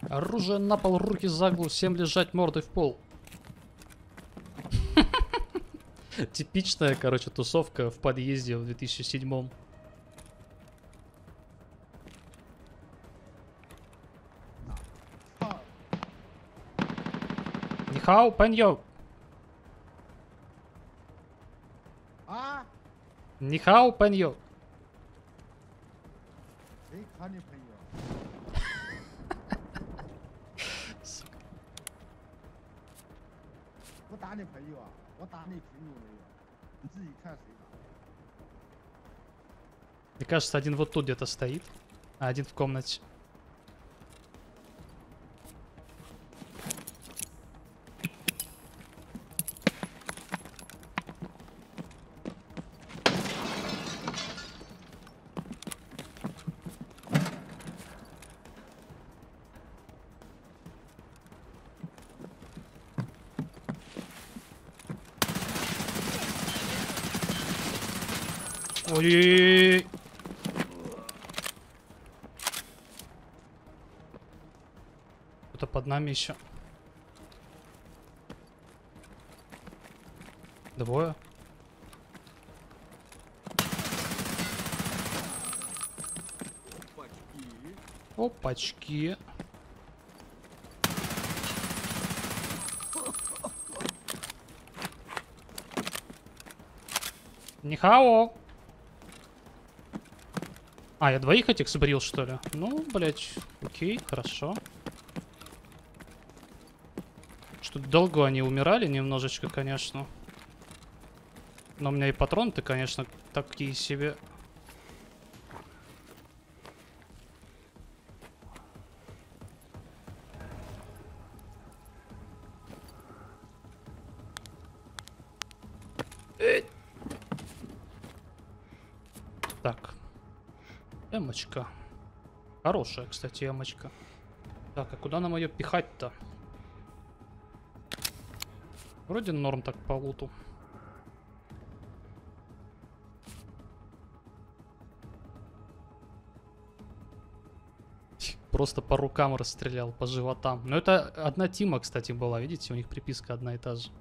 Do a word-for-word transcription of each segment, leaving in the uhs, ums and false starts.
Оружие на пол, руки за голову, всем лежать мордой в пол. Типичная, короче, тусовка в подъезде в две тысячи седьмом. Нихао, паньё. А? Нихао, паньё. 谁看你朋友？ 我打你朋友啊！我打你朋友没有？你自己看谁打。 Мне кажется, один вот тут где-то стоит, а один в комнате. Ой-ой-ой. Кто-то под нами еще. Двое. Опачки. Нихао. А, я двоих этих сбрил, что ли? Ну, блять, окей, хорошо. Что-то долго они умирали немножечко, конечно. Но у меня и патроны-то, конечно, такие себе. Так. Эмочка. Хорошая, кстати, эмочка. Так, а куда нам ее пихать-то? Вроде норм так по луту. Просто по рукам расстрелял, по животам. Но это одна тима, кстати, была. Видите, у них приписка одна и та же.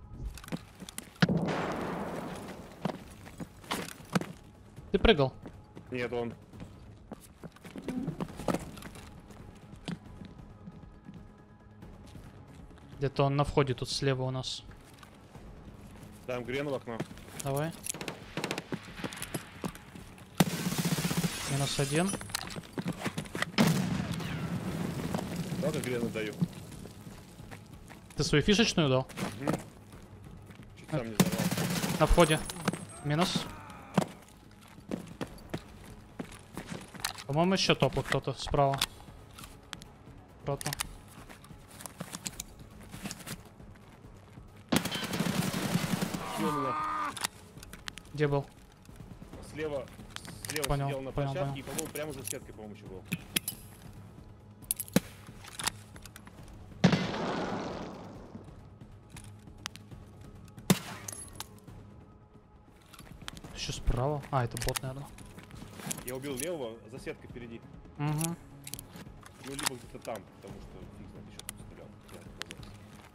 Ты прыгал? Нет, он. Где-то он на входе тут слева у нас. Там грену в окно. Давай. Минус один. Давай грену даю. Ты свою фишечную дал? Угу. Чуть сам не взорвал. На входе. Минус. По-моему, еще топал кто-то справа. Кто-то. Где был? Слева, слева Понял, сидел на понял, площадке понял. и, по-моему, прямо за сеткой, по-моему, еще был. Еще справа. А, это бот, наверное. Я убил левого, за сеткой впереди. Угу. Ну, либо где-то там, потому что фиг знает, еще тут стрелял. Я отказался.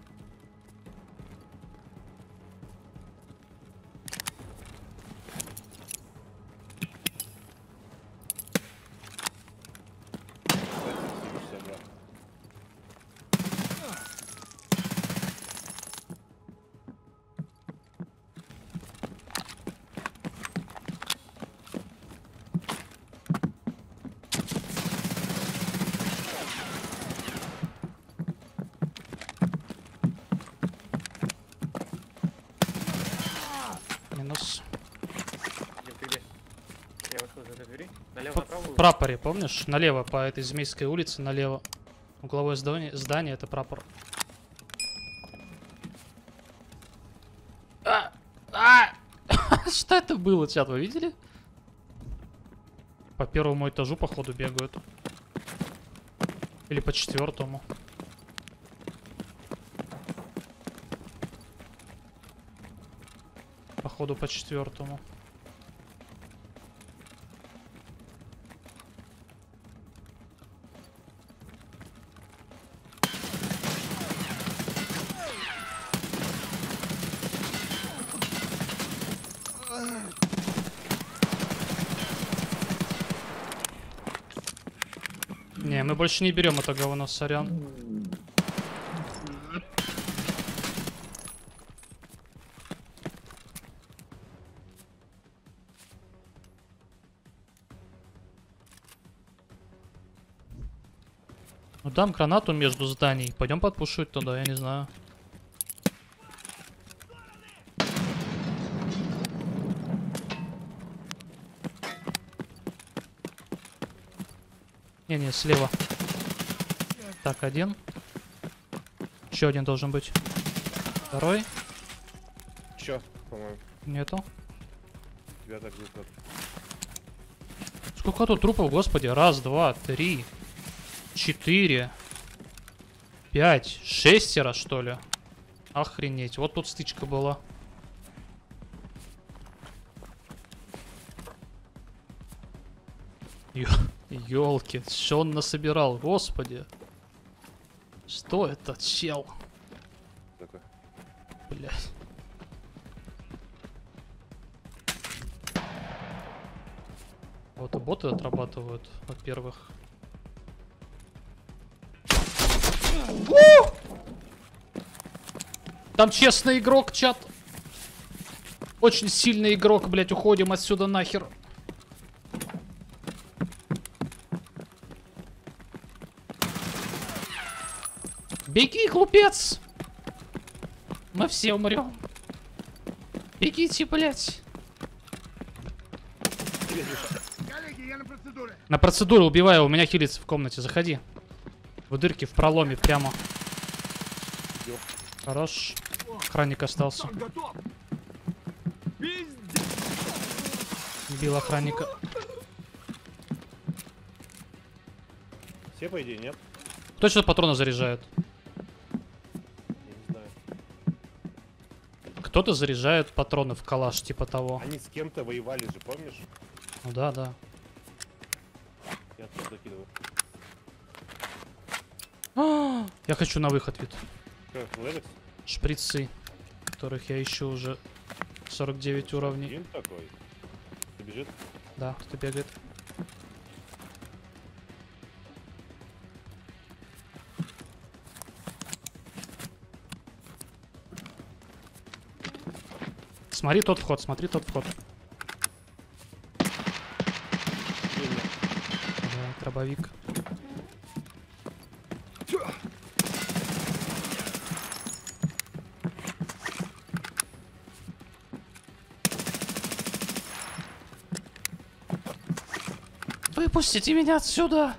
шестьдесят два. Минус. Где ты где? Я вышел из этой двери. Налево, П- направо? В прапоре, помнишь? Налево, по этой Змейской улице, налево. Угловое здание, здание это прапор. А! А! Что это было, чат, вы видели? По первому этажу, походу, бегают. Или по четвертому. Походу, по четвертому. Не, мы больше не берем это говно, сорян. Ну дам гранату между зданий. Пойдем подпушить туда, я не знаю. Не-не, слева. Так, один. Еще один должен быть. Второй. Чё, по-моему, Нету. тебя так звук. Сколько тут трупов, господи? Раз, два, три, четыре, пять, шестеро, что ли? Охренеть. Вот тут стычка была. Ёлки, что он насобирал, господи. Что это, чел? Такой. Блять. Вот и боты отрабатывают, во-первых. Там честный игрок, чат. Очень сильный игрок, блять, уходим отсюда нахер. Беги, глупец! Мы все умрем. Бегите, блять. Коллеги, я на процедуре. На процедуру убиваю, у меня хилится в комнате. Заходи. В дырке в проломе прямо. Хорош. Охранник остался. Бил охранника. Все, по идее, нет? Кто что патроны заряжает? Я не знаю. Кто-то заряжает патроны в калаш, типа того. Они с кем-то воевали же, помнишь? Ну да, да. Я оттуда закидываю. А, я хочу на выход, вид. Что, Левикс? Шприцы, которых я ищу уже сорок девять уровней. Один такой. Ты бежит? Да, кто бегает. Смотри тот вход, смотри тот вход. Да, дробовик. Выпустите меня отсюда!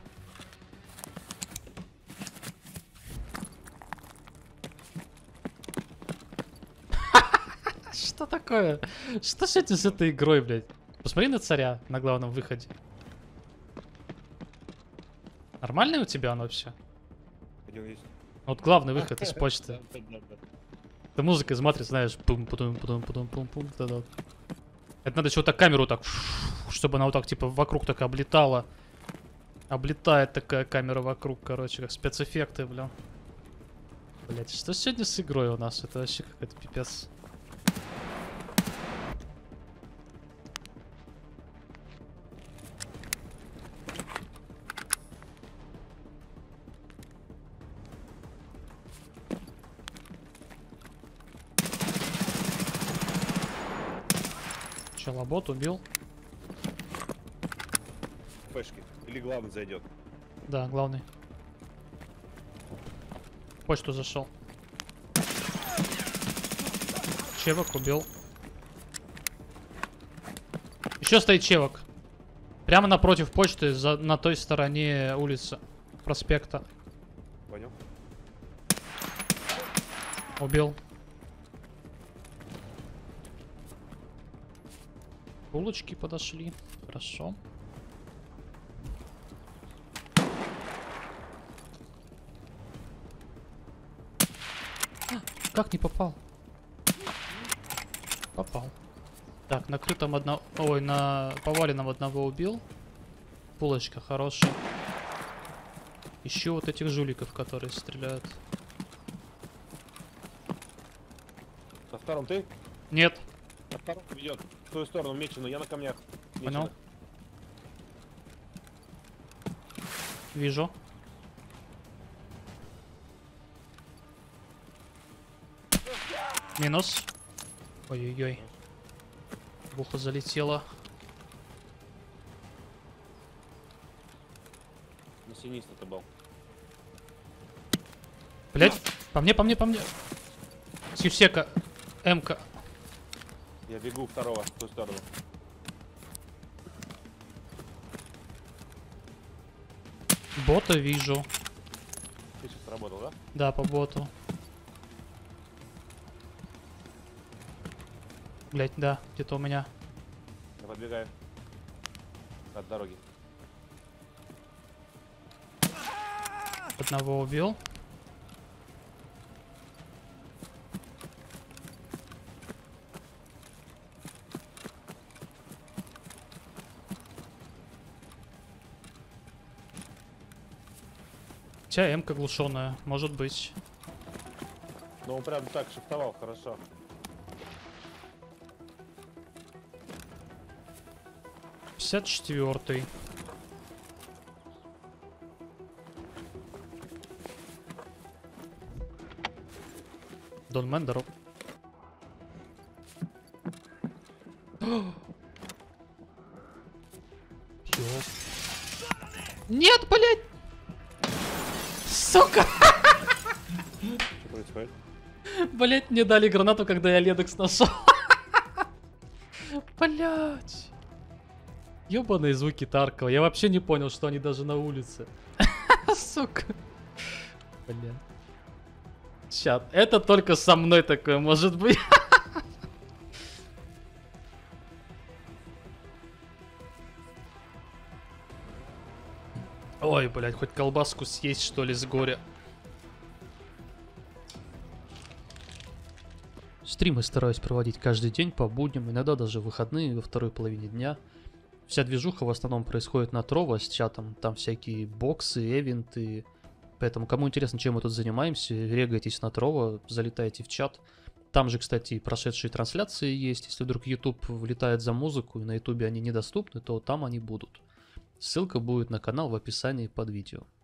Что такое? Что с этим с этой игрой, блядь? Посмотри на царя на главном выходе. Нормальный у тебя он вообще? Один есть. Вот главный выход из почты. Да, да, да. Ты музыкой из матрицы, знаешь, пум пум пум пум пум пум вот это вот. Это надо еще вот так камеру так, чтобы она вот так типа вокруг так облетала. Облетает такая камера вокруг, короче, как спецэффекты, бля. Блять, что сегодня с игрой у нас? Это вообще какой-то пипец. Челобот убил. Пешки. Или главный зайдет. Да, главный. В почту зашел. Чевок убил. Еще стоит чевок. Прямо напротив почты, за, на той стороне улицы. Проспекта. Понял? Убил. Булочки подошли. Хорошо. А, как не попал? Попал. Так, на крытом одного... Ой, на поваленном одного убил. Булочка хорошая. Ищу вот этих жуликов, которые стреляют. На втором ты? Нет. На втором ведет в твою сторону меченую, я на камнях. Понял. Меченых. Вижу. Минус. Ой-ой-ой. В ухо залетело. На синист это был. Блять, по мне, по мне, по мне. Сивсека. М-ка. Я бегу второго в ту сторону. Бота вижу. Ты сейчас сработал, да? Да, по боту. Блять, да, где-то у меня. Я подбегаю. От дороги. Одного убил. У тебя М-ка глушеная, может быть. Но он прям так шифтовал, хорошо. пятьдесят четвёртый. Дон Мендеров. Нет, блять! Сука! Что происходит? Блять, мне дали гранату, когда я Ледекс нашел. Блять. Ёбаные звуки Таркова. Я вообще не понял, что они даже на улице. Сука. Бля. Чат. Это только со мной такое может быть. Ой, блядь, хоть колбаску съесть, что ли, с горя. Стримы стараюсь проводить каждый день по будням, иногда даже в выходные во второй половине дня. Вся движуха в основном происходит на Trovo с чатом, там всякие боксы, эвенты. Поэтому, кому интересно, чем мы тут занимаемся, регайтесь на Trovo, залетайте в чат. Там же, кстати, и прошедшие трансляции есть. Если вдруг YouTube влетает за музыку и на YouTube они недоступны, то там они будут. Ссылка будет на канал в описании под видео.